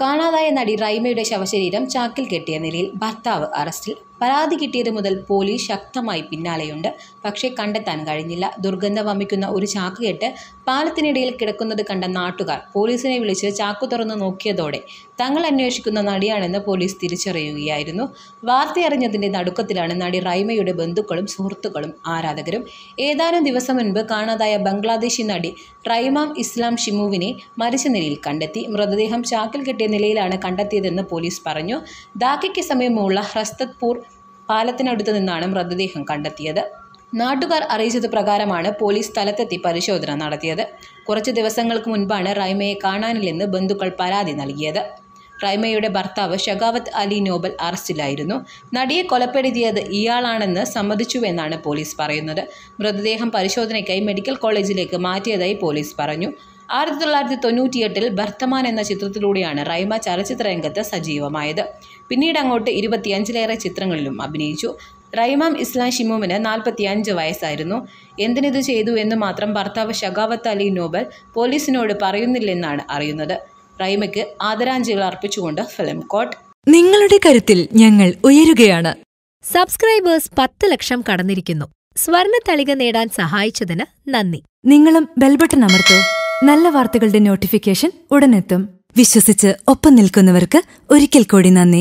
കാണാതായ നടി റൈമയുടെ ശവശരീരം ചാക്കിൽ കെട്ടിയ നിലയിൽ ഭർത്താവ് അറസ്റ്റിൽ. പരാതി കിട്ടിയത് മുതൽ പോലീസ് ശക്തമായി പിന്നാലെയുണ്ട്. പക്ഷേ കണ്ടെത്താൻ കഴിഞ്ഞില്ല. ദുർഗന്ധം വമിക്കുന്ന ഒരു ചാക്കുകെട്ട് പാലത്തിനിടയിൽ കിടക്കുന്നത് കണ്ട നാട്ടുകാർ പോലീസിനെ വിളിച്ച് ചാക്കു തുറന്നു നോക്കിയതോടെ തങ്ങൾ അന്വേഷിക്കുന്ന നടിയാണെന്ന് പോലീസ് തിരിച്ചറിയുകയായിരുന്നു. വാർത്തയറിഞ്ഞതിന്റെ നടുക്കത്തിലാണ് നടി റൈമയുടെ ബന്ധുക്കളും സുഹൃത്തുക്കളും ആരാധകരും. ഏതാനും ദിവസം മുൻപ് കാണാതായ ബംഗ്ലാദേശി നടി റൈമാം ഇസ്ലാം ഷിമുവിനെ മരിച്ച നിലയിൽ കണ്ടെത്തി. മൃതദേഹം ചാക്കിൽ കെട്ടിയ നിലയിലാണ് കണ്ടെത്തിയതെന്ന് പോലീസ് പറഞ്ഞു. ധാക്കയ്ക്ക് സമീപമുള്ള ഹ്രസ്തത്പൂർ പാലത്തിനടുത്ത് നിന്നാണ് മൃതദേഹം കണ്ടെത്തിയത്. നാട്ടുകാർ അറിയിച്ചത് പ്രകാരമാണ് പോലീസ് സ്ഥലത്തെത്തി പരിശോധന നടത്തിയത്. കുറച്ച് ദിവസങ്ങൾക്ക് മുൻപാണ് റൈമയെ കാണാനില്ലെന്ന് ബന്ധുക്കൾ പരാതി നൽകിയത്. റൈമയുടെ ഭർത്താവ് ഷഗാവത്ത് അലി നോബൽ അറസ്റ്റിലായിരുന്നു. നടിയെ കൊലപ്പെടുത്തിയത് ഇയാളാണെന്ന് സമ്മതിച്ചുവെന്നാണ് പോലീസ് പറയുന്നത്. മൃതദേഹം പരിശോധനയ്ക്കായി മെഡിക്കൽ കോളേജിലേക്ക് മാറ്റിയതായി പോലീസ് പറഞ്ഞു. 1998 ബർത്തമാൻ എന്ന ചിത്രത്തിലൂടെയാണ് റൈമ ചലച്ചിത്ര രംഗത്ത് സജീവമായത്. പിന്നീട് അങ്ങോട്ട് 25ലേറെ ചിത്രങ്ങളിലും അഭിനയിച്ചു. റൈമാം ഇസ്ലാം ഷിമുവിന് 45 വയസ്സായിരുന്നു. എന്തിനിത് ചെയ്തു എന്ന് മാത്രം ഭർത്താവ് ഷഗാവത്ത് അലി നോബൽ പോലീസിനോട് പറയുന്നില്ലെന്നാണ് അറിയുന്നത്. റൈമയ്ക്ക് ആദരാഞ്ജലികൾ അർപ്പിച്ചുകൊണ്ട് ഫിലിം കോട്ട്. നിങ്ങളുടെ കരുത്തിൽ ഞങ്ങൾ ഉയരുകയാണ്. സബ്സ്ക്രൈബേഴ്സ് 10 ലക്ഷം കടന്നിരിക്കുന്നു. സ്വർണത്തളിക നേടാൻ സഹായിച്ചതിന് നന്ദി. നിങ്ങളും ബെൽബട്ടൺ അമർത്തോ. നല്ല വാർത്തകളുടെ നോട്ടിഫിക്കേഷൻ ഉടനെത്തും. വിശ്വസിച്ച് ഒപ്പം നിൽക്കുന്നവർക്ക് ഒരിക്കൽ കൂടി നന്ദി.